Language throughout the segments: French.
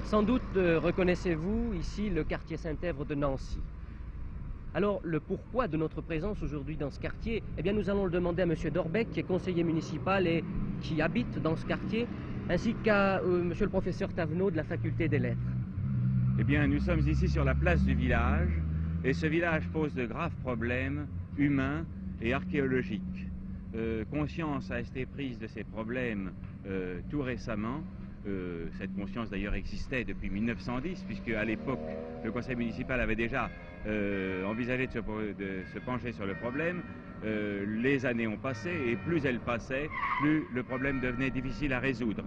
Sans doute reconnaissez-vous ici le quartier Saint-Èvre de Nancy. Alors, le pourquoi de notre présence aujourd'hui dans ce quartier, eh bien, nous allons le demander à M. Dorbec, qui est conseiller municipal et qui habite dans ce quartier, ainsi qu'à M. le professeur Tavenot de la Faculté des Lettres. Eh bien, nous sommes ici sur la place du village, et ce village pose de graves problèmes humains et archéologiques. Conscience a été prise de ces problèmes tout récemment. Cette conscience d'ailleurs existait depuis 1910, puisque à l'époque, le conseil municipal avait déjà envisagé de se pencher sur le problème. Les années ont passé, et plus elles passaient, plus le problème devenait difficile à résoudre.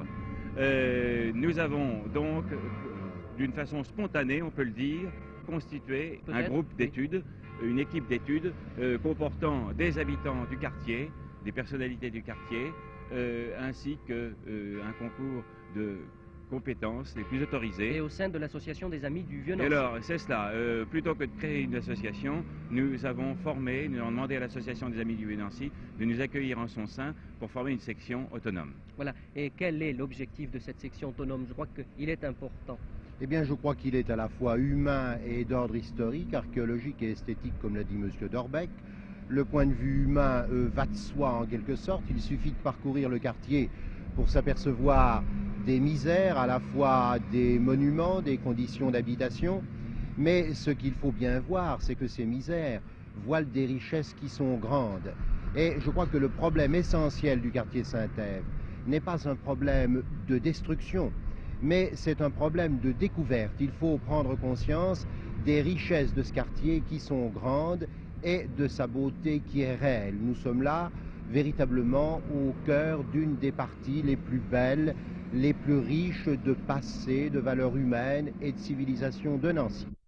Nous avons donc, d'une façon spontanée, on peut le dire, constitué un groupe d'études, une équipe d'études comportant des habitants du quartier, des personnalités du quartier, ainsi qu'un concours de compétences les plus autorisées. Et au sein de l'association des Amis du Vieux-Nancy. Alors, c'est cela. Plutôt que de créer une association, nous avons demandé à l'association des Amis du Vieux-Nancy de nous accueillir en son sein pour former une section autonome. Voilà. Et quel est l'objectif de cette section autonome? Je crois qu'il est important. Eh bien, je crois qu'il est à la fois humain et d'ordre historique, archéologique et esthétique, comme l'a dit M. Dorbec. Le point de vue humain va de soi en quelque sorte. Il suffit de parcourir le quartier pour s'apercevoir des misères, à la fois des monuments, des conditions d'habitation. Mais ce qu'il faut bien voir, c'est que ces misères voilent des richesses qui sont grandes. Et je crois que le problème essentiel du quartier Saint-Èvre n'est pas un problème de destruction, mais c'est un problème de découverte. Il faut prendre conscience des richesses de ce quartier qui sont grandes et de sa beauté qui est réelle. Nous sommes là véritablement au cœur d'une des parties les plus belles, les plus riches de passé, de valeurs humaines et de civilisation de Nancy.